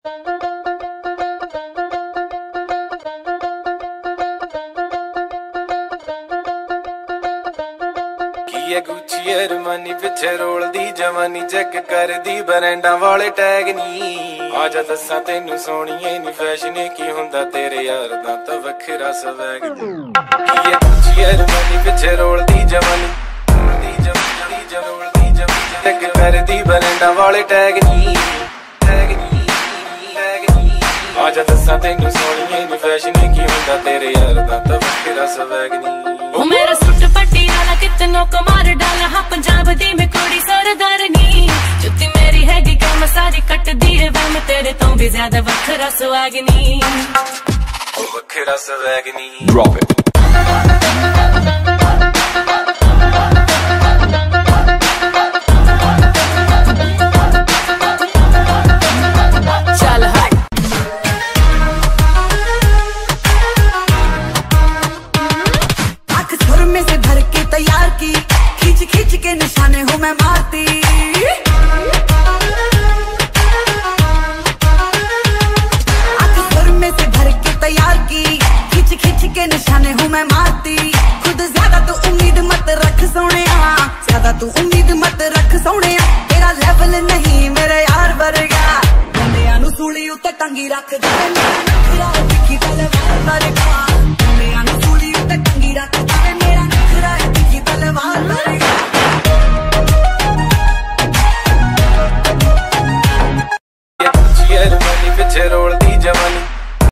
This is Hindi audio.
गुची अरमानी पिछे रोल दी जवानी चेक कर दी ब्रांडा वाले टैग नी आजा दसा तेनू सोनिए नी फैशन की हुंदा तेरे यार दा तां वखरा स्वैग नी गुची अरमानी पिछे रोल दी जवानी चेक कर दी ब्रांडा वाले टैग नी आजा दसा तेनू सोनिए नी फैशन की हुंदा तेरे यार दा तां वखरा स्वैग नी ओ मेरा सूट पटियाला कितनों को मार डाला हाँ पंजाब दी मैं कुड़ी सरदारनी जुत्ती मेरी हैगी कम सारी कट दी है वह मैं तेरे तो भी ज्यादा वखरा सुहागनी वखरा सुहागनी Drop it. तैयार की खींच खींच के निशाने हूँ मैं मारती आंख सुर में से भर के तैयार की खींच खींच के निशाने हूँ मैं मारती खुद ज्यादा तू उम्मीद मत रख सोने ज्यादा तू उम्मीद मत रख सोने तेरा लेवल नहीं मेरे यार वर्गा बंदियां नू सूली उत्ते टंगी रख दे